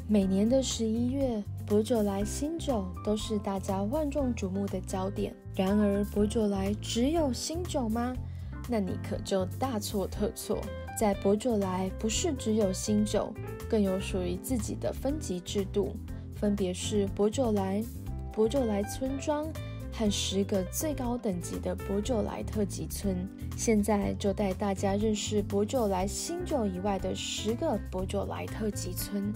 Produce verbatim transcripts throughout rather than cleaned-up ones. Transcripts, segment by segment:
每年的十一月，薄酒莱新酒都是大家万众瞩目的焦点。然而，薄酒莱只有新酒吗？那你可就大错特错。在薄酒莱，不是只有新酒，更有属于自己的分级制度，分别是薄酒莱、薄酒莱村庄和十个最高等级的薄酒莱特级村。现在就带大家认识薄酒莱新酒以外的十个薄酒莱特级村。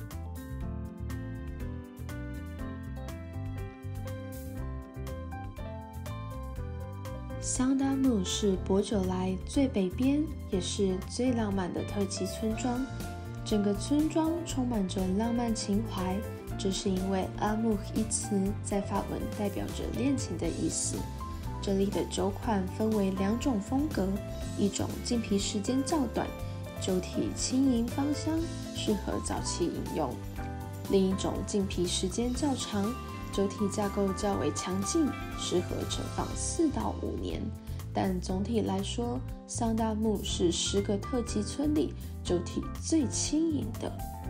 桑达姆是薄酒莱最北边也是最浪漫的特级村庄，整个村庄充满着浪漫情怀，这是因为阿木一词在法文代表着恋情的意思。这里的酒款分为两种风格，一种浸皮时间较短，酒体轻盈芳香，适合早期饮用；另一种浸皮时间较长，酒体架构较为强劲，适合存放四到五年。但总体来说，桑达木是十个特级村里酒体最轻盈的。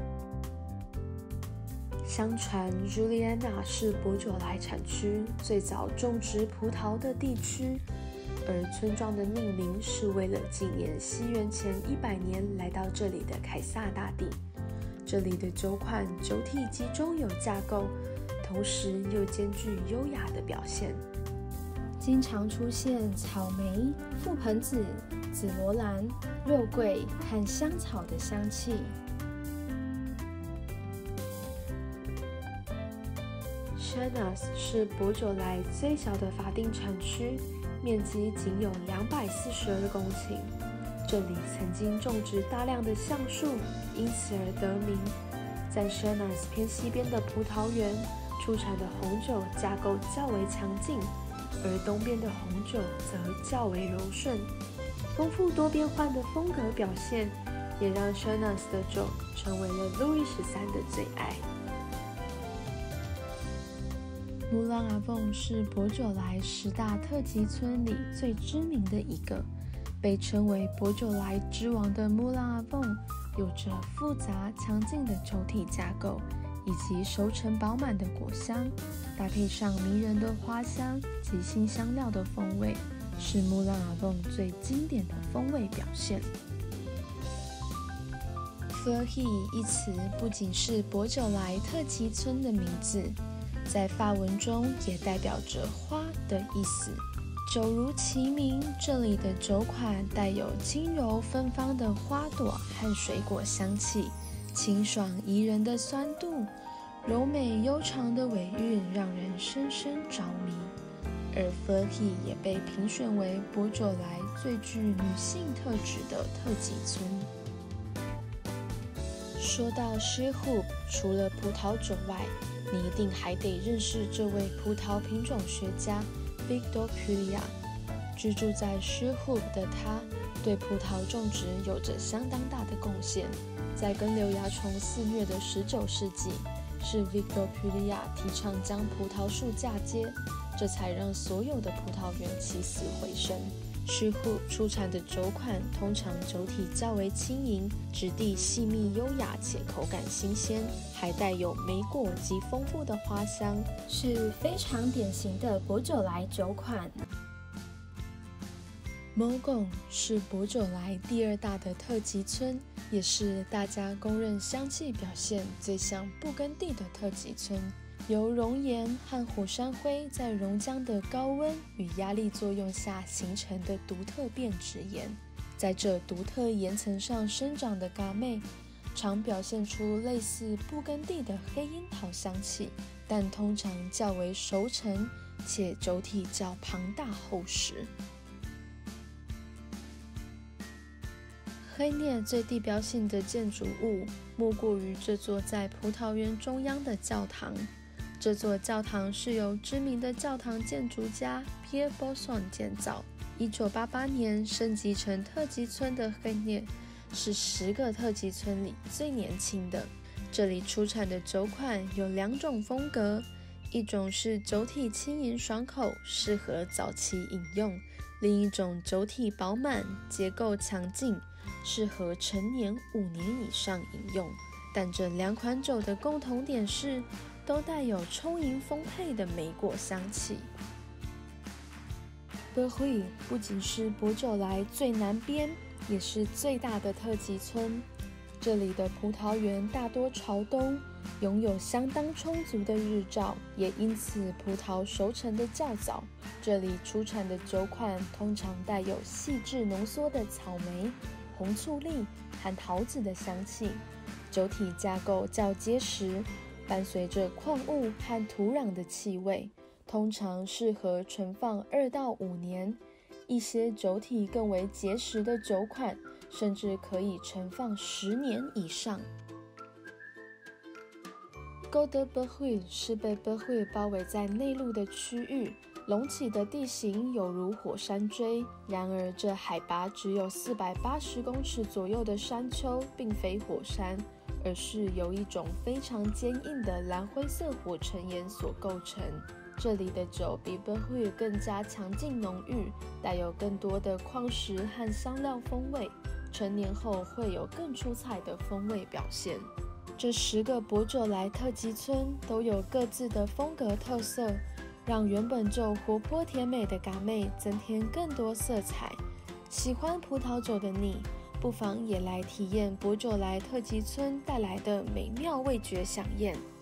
相传朱利安娜是薄酒莱产区最早种植葡萄的地区，而村庄的命名是为了纪念西元前一百年来到这里的凯撒大帝。这里的酒款酒体集中有架构，同时又兼具优雅的表现，经常出现草莓、覆盆子、紫罗兰、肉桂和香草的香气。Chenas 是薄酒莱最小的法定产区，面积仅有两百四十二公顷。这里曾经种植大量的橡树，因此而得名。在 Chenas 偏西边的葡萄园，出产的红酒架构较为强劲，而东边的红酒则较为柔顺。丰富多变换的风格表现，也让 Chenas 的酒成为了路易十三的最爱。穆朗阿凤是薄酒莱十大特级村里最知名的一个，被称为薄酒莱之王的穆朗阿凤，有着复杂强劲的酒体架构，以及熟成饱满的果香，搭配上迷人的花香及新香料的风味，是穆朗阿凤最经典的风味表现。Fleury 一词不仅是薄酒莱特级村的名字，在法文中也代表着花的意思。酒如其名，这里的酒款带有轻柔芬芳的花朵和水果香气，清爽宜人的酸度，柔美悠长的尾韵让人深深着迷。而 Fleury 也被评选为薄酒莱最具女性特质的特级村。说到 Sherhoop， 除了葡萄酒外，你一定还得认识这位葡萄品种学家 Victor Pugliese。 居住在 Sherhoop 的他，对葡萄种植有着相当大的贡献。在根瘤蚜虫肆虐的十九世纪，是 Victor Pugliese 提倡将葡萄树嫁接，这才让所有的葡萄园起死回生。Sherhoop 出产的酒款通常酒体较为轻盈，质地细密优雅且口感新鲜，还带有莓果及丰富的花香，是非常典型的薄酒莱酒款。Mogon 是薄酒莱第二大的特级村，也是大家公认香气表现最像布根地的特级村。由熔岩和火山灰在熔浆的高温与压力作用下形成的独特变质岩，在这独特岩层上生长的嘎妹，常表现出类似布根地的黑樱桃香气，但通常较为熟成，且酒体较庞大厚实。黑涅最地标性的建筑物，莫过于这座在葡萄园中央的教堂。这座教堂是由知名的教堂建筑家 Pierre Bosson 建造。一九八八年升级成特级村的黑涅，是十个特级村里最年轻的。这里出产的酒款有两种风格，一种是酒体轻盈爽口，适合早期饮用；另一种酒体饱满，结构强劲，适合成年五年以上饮用。 但这两款酒的共同点是，都带有充盈丰沛的莓果香气。Berruy 不仅是薄酒莱最南边，也是最大的特级村。这里的葡萄园大多朝东，拥有相当充足的日照，也因此葡萄熟成的较早。这里出产的酒款通常带有细致浓缩的草莓、红醋栗和桃子的香气，酒体架构较结实，伴随着矿物和土壤的气味，通常适合存放二到五年。一些酒体更为结实的酒款，甚至可以存放十年以上。Côte de Berruy 是被 Berruy 包围在内陆的区域，隆起的地形有如火山锥。然而，这海拔只有四百八十公尺左右的山丘，并非火山，而是由一种非常坚硬的蓝灰色火成岩所构成。这里的酒比 Berruy 更加强劲浓郁，带有更多的矿石和香料风味，成年后会有更出彩的风味表现。这十个薄酒莱特级村都有各自的风格特色，让原本就活泼甜美的嘎妹增添更多色彩。喜欢葡萄酒的你，不妨也来体验薄酒莱特级村带来的美妙味觉飨宴。